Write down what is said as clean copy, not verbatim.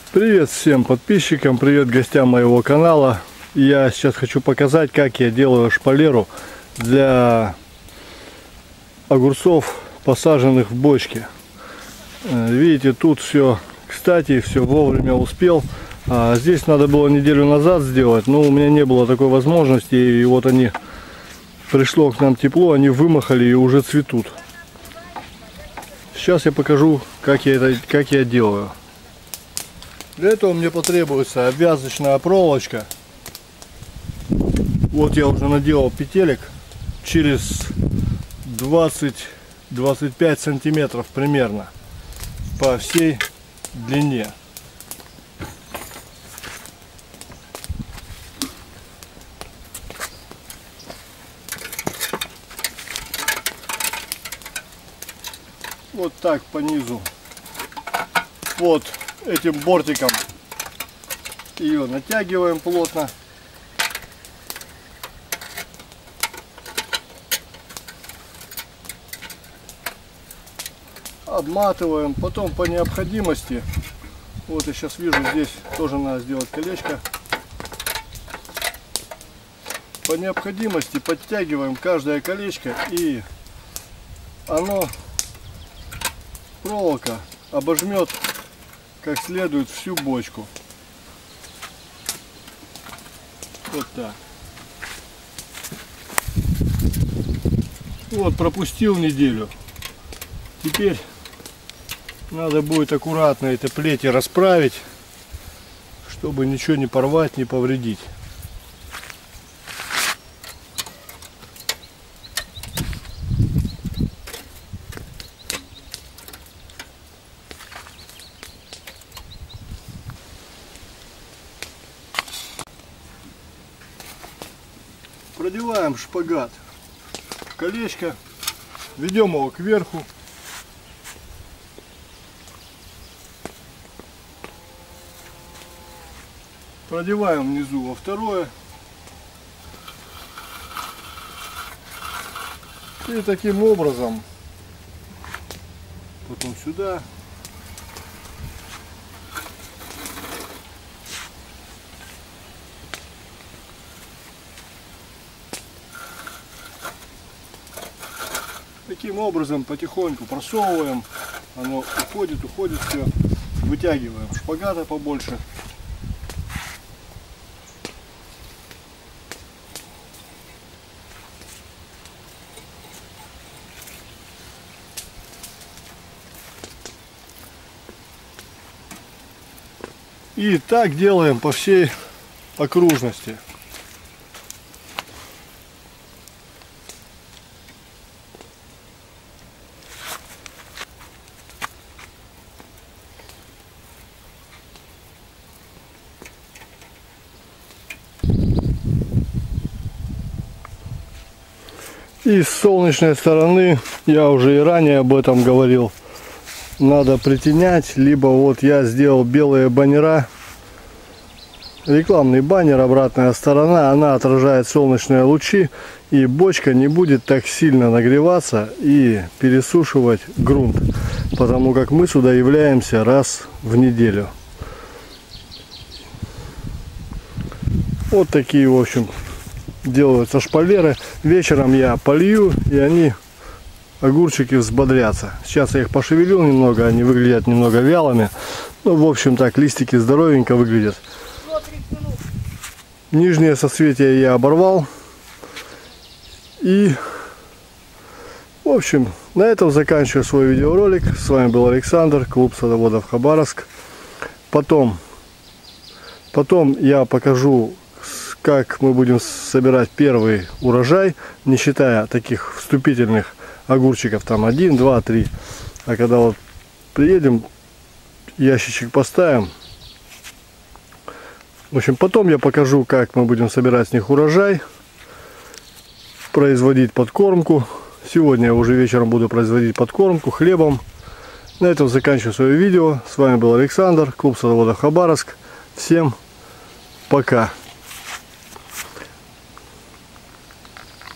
Привет всем подписчикам, привет гостям моего канала. Я сейчас хочу показать, как я делаю шпалеру для огурцов, посаженных в бочке. Видите, тут все, кстати, все вовремя успел. Здесь надо было неделю назад сделать, но у меня не было такой возможности. И вот они, пришло к нам тепло, они вымахали и уже цветут. Сейчас я покажу, как я делаю. Для этого мне потребуется обвязочная проволочка. Вот я уже наделал петелек через 20-25 сантиметров примерно по всей длине. Вот так по низу. Вот этим бортиком ее натягиваем плотно. Обматываем. Потом по необходимости, вот я сейчас вижу, здесь тоже надо сделать колечко. По необходимости подтягиваем каждое колечко, и оно, проволока, обожмет как следует всю бочку. Вот так. Вот, пропустил неделю. Теперь надо будет аккуратно это плеть расправить, чтобы ничего не порвать, не повредить. Продеваем шпагат в колечко, ведем его кверху. Продеваем внизу во второе. И таким образом потом сюда. Таким образом потихоньку просовываем, оно уходит все, вытягиваем шпагата побольше. И так делаем по всей окружности. И с солнечной стороны, я уже и ранее об этом говорил, надо притенять, либо вот я сделал белые баннера, рекламный баннер, обратная сторона, она отражает солнечные лучи, и бочка не будет так сильно нагреваться и пересушивать грунт, потому как мы сюда являемся раз в неделю. Вот такие, в общем, делаются шпалеры. Вечером я полью, и они, огурчики, взбодрятся. Сейчас я их пошевелил немного, они выглядят немного вялыми. Ну, в общем, так, листики здоровенько выглядят. Нижнее соцветие я оборвал. И, в общем, на этом заканчиваю свой видеоролик. С вами был Александр, клуб садоводов Хабаровск. Потом я покажу, как мы будем собирать первый урожай, не считая таких вступительных огурчиков, там 1, 2, 3. А когда вот приедем, ящичек поставим. В общем, потом я покажу, как мы будем собирать с них урожай, производить подкормку. Сегодня я уже вечером буду производить подкормку хлебом. На этом заканчиваю свое видео. С вами был Александр, клуб садоводов Хабаровск. Всем пока!